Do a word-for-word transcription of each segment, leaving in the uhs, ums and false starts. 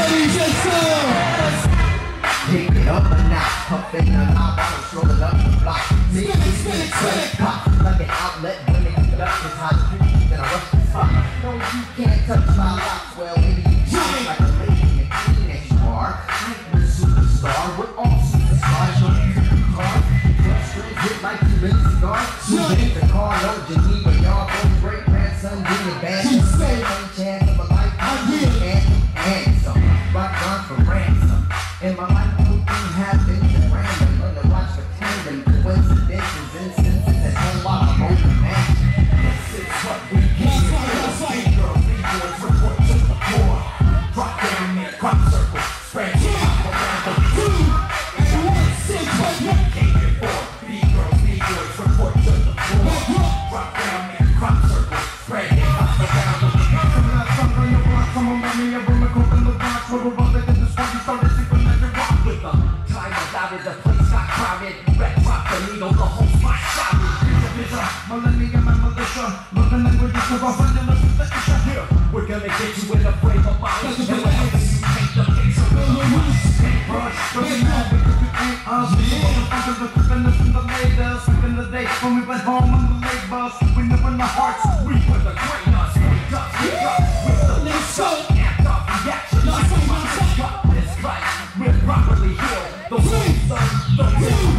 D J Sam. Pick it up and now, puffing a lot, I'm strolling up the block. See, it's credit pop, like an outlet when it production hot. Then I rush the spot. No, you can't touch my locks. Well, maybe you can, like a lady in a teenage bar. I'm a superstar, we're all superstars. You're a car, straight hit like you lit cigars. You hit the car, no Geneva, y'all both great grandson, doing bad. One chance of a lifetime, and and some rock run for ransom. In my life, everything happens at random. On the watch for tandem, coincidences, instances, and whole lot of open mansion. This is what we came for. Big girls, big boys, report to the floor. Drop down in crop circle, spread your pop around the room. This is what we came for. Big girls, big boys, report to the floor. Drop down in crop circle, spread your pop around the room. Come on, mommy, I'm gonna go in the box. What about the this party started sipping like a rock with them. Time without it, the place got crowded. Red drop the needle, the whole spot shouted. It's a millennium and militia. Looking language is about fabulous with the issue here. We're gonna get you in a frame of mind. And we're helping you take the picture of the rush. Paintbrush, doesn't matter if it ain't us. Motherfuckers are cooking us in the latest. Back in the day when we went home on the late bus. We knew in the hearts, we were the great us. We got, we got, with the let's go. Amped up reaction. Like we must got this right. We're properly healed. The wounds, the, the wounds.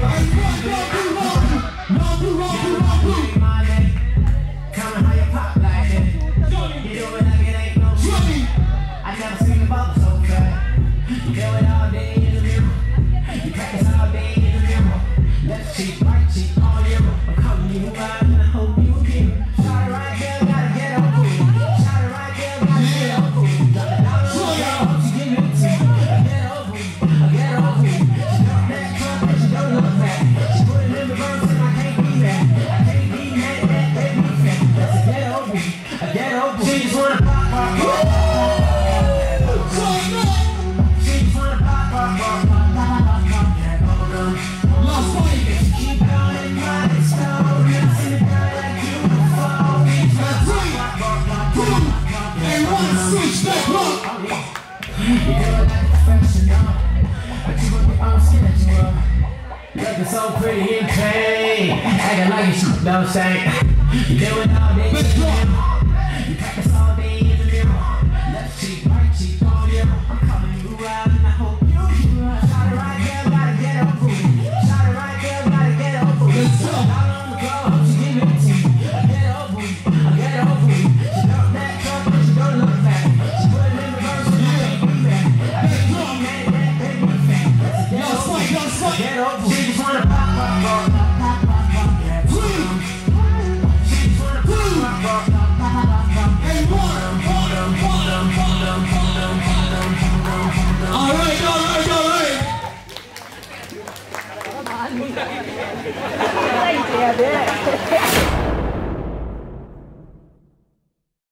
Coming how you pop like it. You do it like it ain't no shit. I never seen the bubble so bad. You do it all day in the mirror. You practice all day in the mirror. Left cheek, right cheek, all year. I'm calling you out and I hope you hear. Shot it right there, gotta get over it. Shot it right there, gotta get over it. Drop it down on the girl, hope she give it to me. I get over it, I get over it. She got that trunk and she don't look back. She put it in the verse and I can't be mad. I can't be mad at that baby fat. That's a get over it, I get over it. She just wanna pop, pop, pop. She just wanna pop, pop, pop, pop, pop, pop, pop. Can't go down. Lost fight. Keep on in my story. See the guy like you before. And one switch that up. You do it like a professional, but you want your own skin as well. Looking so pretty in pain, acting like you shoot, know what I'm saying? You do it all day in the mirror. You practice all day in the mirror. Left cheek, right cheek, all year. I'm calling you out and I hope you hear. Shot it right there, gotta get over it. Shot it right there, gotta get over it. How long ago, hope she give it to me. I get over it, I get over it. She don't that trunk, but she don't look back. She put it in the verse and I can't be mad. I can't be mad at that baby fat. That's a get over it. Get over it. She just wanna pop, pop, pop, pop, pop, pop, pop. She just wanna pop, pop, pop, pop, pop, pop. And one. All right, all right, all right. Come on.